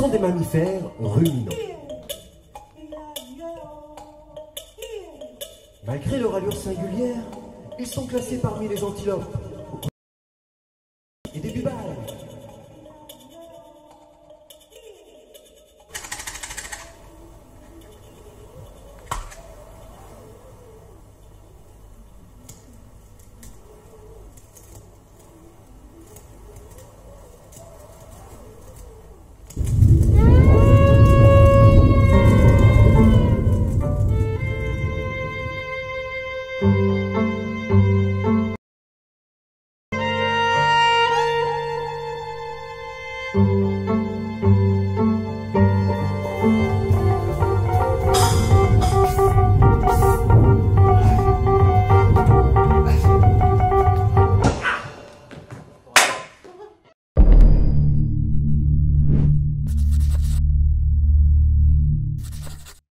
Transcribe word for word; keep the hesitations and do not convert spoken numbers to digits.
sont des mammifères ruminants. Malgré leur allure singulière, ils sont classés parmi les antilopes.